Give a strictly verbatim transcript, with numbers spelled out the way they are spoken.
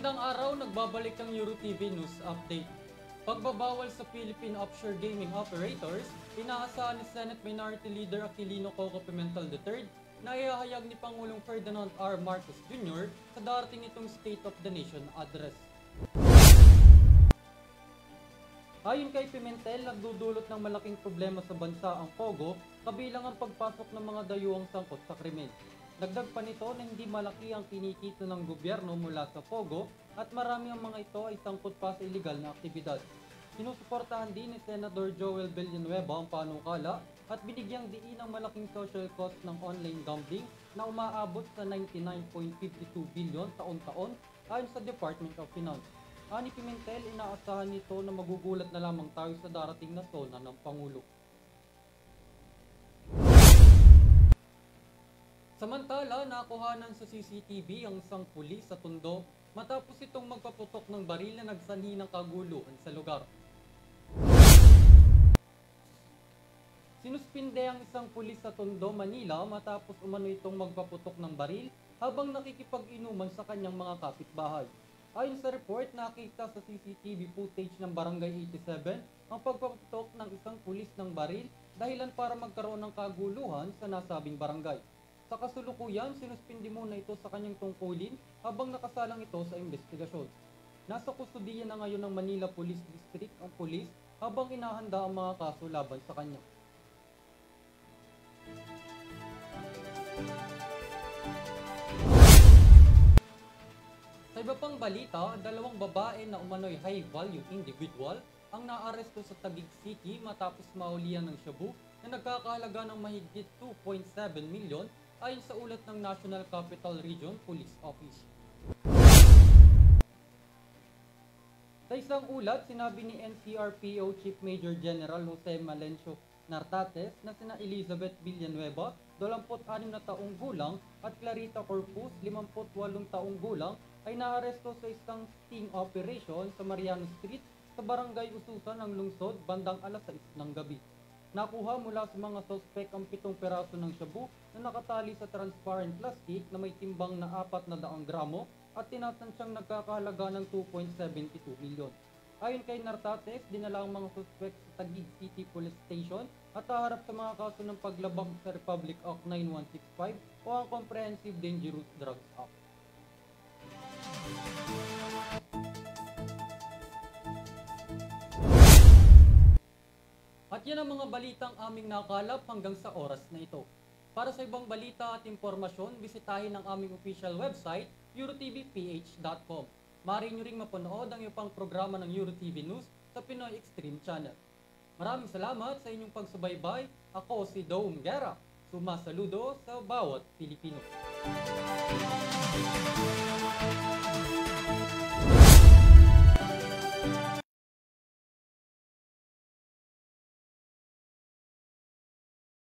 Magandang araw, nagbabalik ang EuroTV News Update. Pagbabawal sa Philippine offshore gaming operators, inaasahan ni Senate Minority Leader Aquilino Coco Pimentel the third na ihahayag ni Pangulong Ferdinand R. Marcos Junior sa darating itong State of the Nation address. Ayon kay Pimentel, nagdudulot ng malaking problema sa bansa ang Pogo, kabilang ang pagpasok ng mga dayuhang sangkot sa krimen. Dagdag pa nito na hindi malaki ang kinikita ng gobyerno mula sa Pogo at marami ang mga ito ay sangkot pa sa iligal na aktibidad. Sinusuportahan din ni Senador Joel Villanueva ang panukala at binigyang diin ang malaking social cost ng online gambling na umaabot sa ninety-nine point five two billion taon-taon ayon sa Department of Finance. Ani Pimentel, inaasahan nito na magugulat na lamang tayo sa darating na sona ng Pangulo. Samantala, nakuhanan sa C C T V ang isang pulis sa Tondo matapos itong magpaputok ng baril na nagsanhi ng kaguluhan sa lugar. Sinuspinde ang isang pulis sa Tondo, Manila matapos umano itong magpaputok ng baril habang nakikipag-inuman sa kanyang mga kapitbahay. Ayon sa report, nakita sa C C T V footage ng Barangay eighty-seven ang pagpaputok ng isang pulis ng baril dahilan para magkaroon ng kaguluhan sa nasabing barangay. Sa kasulukuyan, sinuspindi muna ito sa kanyang tungkulin habang nakasalang ito sa investigasyon. Nasa kustudiya na ngayon ng Manila Police District ang pulis habang inahanda ang mga kaso laban sa kanya. Sa iba pang balita, dalawang babae na umano'y high-value individual ang naaresto sa Taguig City matapos mahulihan ng shabu na nagkakahalaga ng mahigit two point seven million ayon sa ulat ng National Capital Region Police Office. Sa isang ulat, sinabi ni N C R P O Chief Major General Jose Malencio Nartates na sina Elizabeth Villanueva, dalawampu't-anim na taong gulang, at Clarita Corpus, limampu't-walong taong gulang, ay naaresto sa isang sting operation sa Mariano Street sa Barangay Ususan ng lungsod bandang alas sais ng gabi. Nakuha mula sa mga sospek ang pitong peraso ng shabu na nakatali sa transparent plastic na may timbang na apat na daang gramo at tinatantsyang nagkakahalaga ng two point seven two million. Ayon kay Nartates, dinala ang mga sospek sa Taguig City Police Station at haharap sa mga kaso ng paglabag sa Republic Act nine one six five o ang Comprehensive Dangerous Drugs Act. At yan ang mga balitang aming nakalap hanggang sa oras na ito. Para sa ibang balita at impormasyon, bisitahin ang aming official website, euro t v p h dot com. Maaari nyo ring mapanood ang iyong pang programa ng EuroTV News sa Pinoy Extreme Channel. Maraming salamat sa inyong pagsubaybay. Ako si Dome Guerra, sumasaludo sa bawat Pilipino.